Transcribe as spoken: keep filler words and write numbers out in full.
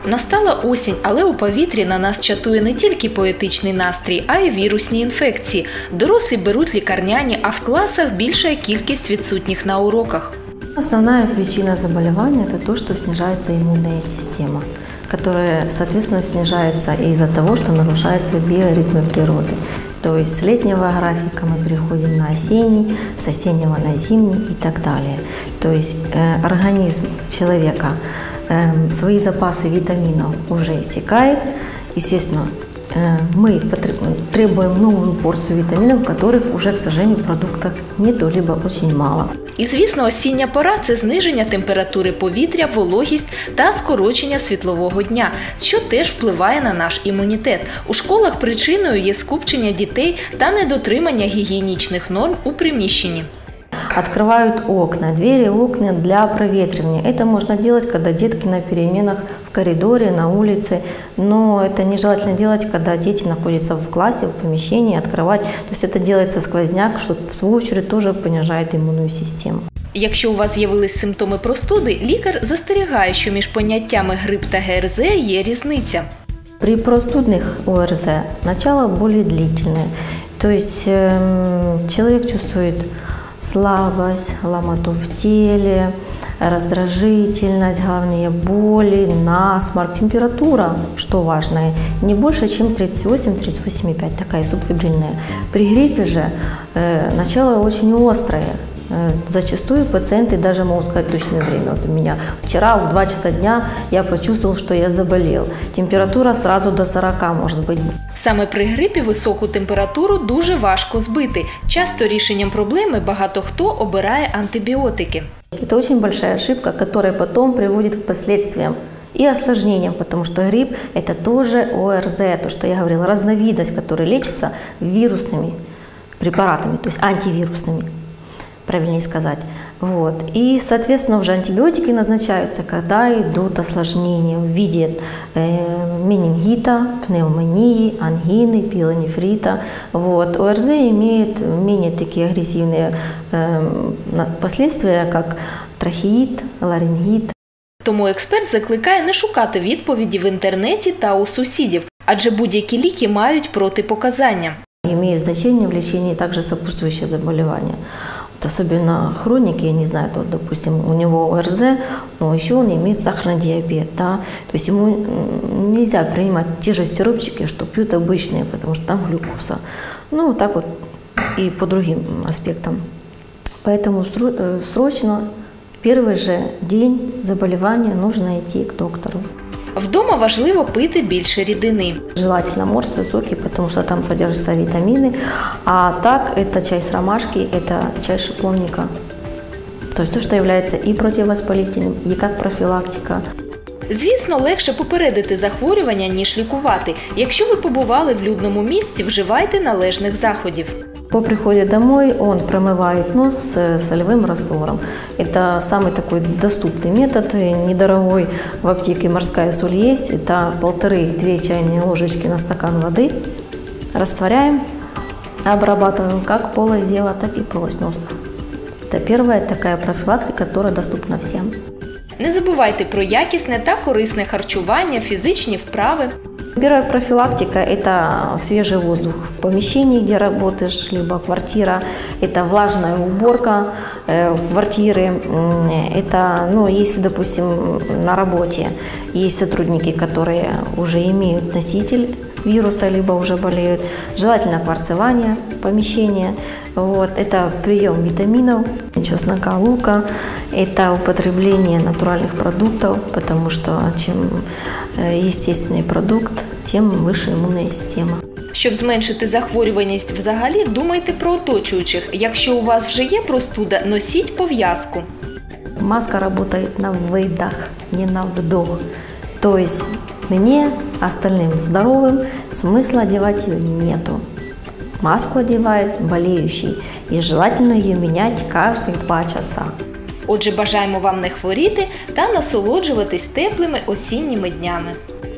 Настала осінь, але у повітрі на нас чатує не тільки поетичний настрій, а й вірусні інфекції. Дорослі беруть лікарняні, а в класах більша кількість відсутніх на уроках. Основная причина заболевания – это то, что снижается иммунная система, которая, соответственно, снижается из-за того, что нарушаются биоритмы природы. То есть с летнего графика мы переходим на осенний, с осеннего на зимний и так далее. То есть э, организм человека э, свои запасы витаминов уже иссякает. Естественно, э, мы требуем новую порцию витаминов, которых уже, к сожалению, в продуктах нету, либо очень мало. І, звісно, осіння пора – це зниження температури повітря, вологість та скорочення світлового дня, що теж впливає на наш імунітет. У школах причиною є скупчення дітей та недотримання гігієнічних норм у приміщенні. Открывают окна, двери, окна для проветривания. Это можно делать, когда детки на переменах в коридоре, на улице, но это нежелательно делать, когда дети находятся в классе, в помещении, открывать. То есть это делается сквозняк, что в свою очередь тоже понижает иммунную систему. Якщо у вас з'явились симптоми простуди, лікар застерігає, що між поняттями грип та ГРЗ є різниця. При простудных ОРЗ начало более длительное, то есть э, человек чувствует слабость, ломоту в теле, раздражительность, головные боли, насморк, температура, что важно, не больше, чем тридцать восемь — тридцать восемь и пять, такая субфебрильная. При гриппе же э, начало очень острое. Зачастую пациенты даже могут сказать точное время. Вот у меня вчера в два часа дня я почувствовал, что я заболел. Температура сразу до сорока может быть. Саме при грипі високу температуру дуже важко збити. Часто рішенням проблеми багато хто обирає антибіотики. Это очень большая ошибка, которая потом приводит к последствиям и осложнениям, потому что грипп – это тоже ОРЗ, то, что я говорила, разновидность, которая лечится вирусными препаратами, то есть антивирусными. Правильнее сказать. Вот. И, соответственно, уже антибиотики назначаются, когда идут осложнения в виде э, менингита, пневмонии, ангины, пилонефрита. Вот. ОРЗ имеет менее такие агрессивные э, последствия, как трахеїт, ларингіт. Тому експерт закликає не шукати відповіді в інтернеті та у сусідів, адже будь-які ліки мають протипоказання. Имеет значение в лечении также сопутствующие заболевания. Особенно хроники, я не знаю, вот, допустим, у него ОРЗ, но еще он имеет сахарный диабет, да, то есть ему нельзя принимать те же сиропчики, что пьют обычные, потому что там глюкоза. Ну, так вот и по другим аспектам. Поэтому срочно, в первый же день заболевания нужно идти к доктору. Вдома важливо пити більше рідини. Желательно морсы, соки, потому что там содержатся витамины. А так это чай с ромашки, это чай шиповника. То есть то, что является и противовоспалительным, и как профилактика. Звісно, легше попередити захворювання, ніж лікувати. Якщо ви побували в людному місці, вживайте належних заходів. По приходе домой он промывает нос солевым раствором. Это самый такой доступный метод, недорогой. В аптеке морская соль есть. Это полторы-две чайные ложечки на стакан воды. Растворяем, обрабатываем как полость зева, так и полость носа. Это первая такая профилактика, которая доступна всем. Не забувайте про якісне та корисне харчування, фізичні вправи. Первая профилактика – это свежий воздух в помещении, где работаешь, либо квартира. Это влажная уборка э, квартиры. Это, ну, если, допустим, на работе есть сотрудники, которые уже имеют носитель вируса, либо уже болеют, желательно кварцевание помещения. Вот. Это прием витаминов, чеснока, лука, это употребление натуральных продуктов, потому что чем естественный продукт, тем выше иммунная система. Щоб зменшити захворюваність взагалі, думайте про оточуючих. Якщо у вас вже є простуда, носіть пов'язку. Маска работает на выдох, не на вдох. То есть мне, остальным здоровым, смысла одевать ее нету. Маску одевает болеющий, и желательно ее менять каждые два часа. Отже, бажаємо вам не хворіти та насолоджуватись теплими осінніми днями.